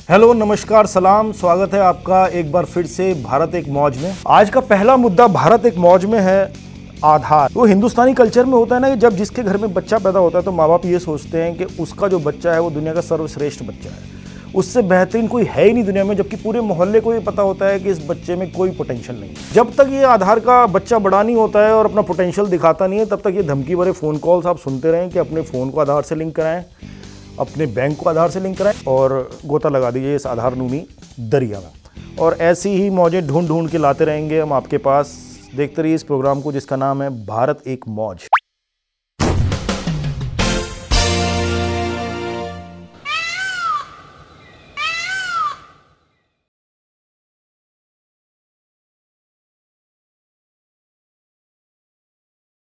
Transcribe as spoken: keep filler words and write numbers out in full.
Hello, नमस्कार, सलाम, स्वागत है आपका एक बार फिर से भारत एक मौज में। आज का पहला मुद्दा भारत एक मौज में है आधार। वो हिंदुस्तानी कल्चर में होता है ना कि जब जिसके घर में बच्चा पैदा होता है तो माँ बाप ये सोचते हैं कि उसका जो बच्चा है वो दुनिया का सर्वश्रेष्ठ बच्चा है, उससे बेहतरीन कोई है ही नहीं दुनिया में, जबकि पूरे मोहल्ले को ये पता होता है कि इस बच्चे में कोई पोटेंशियल नहीं है। जब तक ये आधार का बच्चा बड़ा नहीं होता है और अपना पोटेंशियल दिखाता नहीं है, तब तक ये धमकी भरे फ़ोन कॉल्स आप सुनते रहें कि अपने फ़ोन को आधार से लिंक कराएं, अपने बैंक को आधार से लिंक कराएं और गोता लगा दीजिए इस आधार नूनी दरिया में। और ऐसी ही मौजें ढूंढ ढूंढ के लाते रहेंगे हम आपके पास। देखते रहिए इस प्रोग्राम को जिसका नाम है भारत एक मौज।